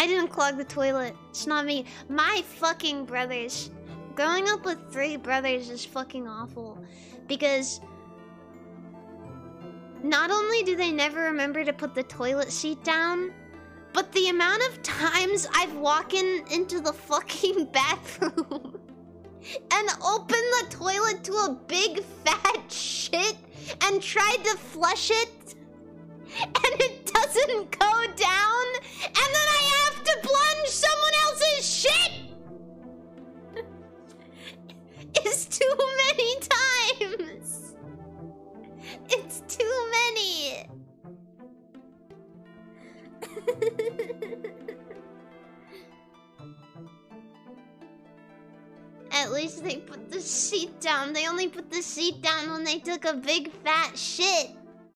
I didn't clog the toilet. It's not me. My fucking brothers. Growing up with 3 brothers is fucking awful. Because not only do they never remember to put the toilet seat down, but the amount of times I've walked into the fucking bathroom and opened the toilet to a big fat shit and tried to flush it, and it doesn't go down, and then I have to plunge someone else's shit! It's too many times! It's too many! At least they put the seat down. They only put the seat down when they took a big fat shit.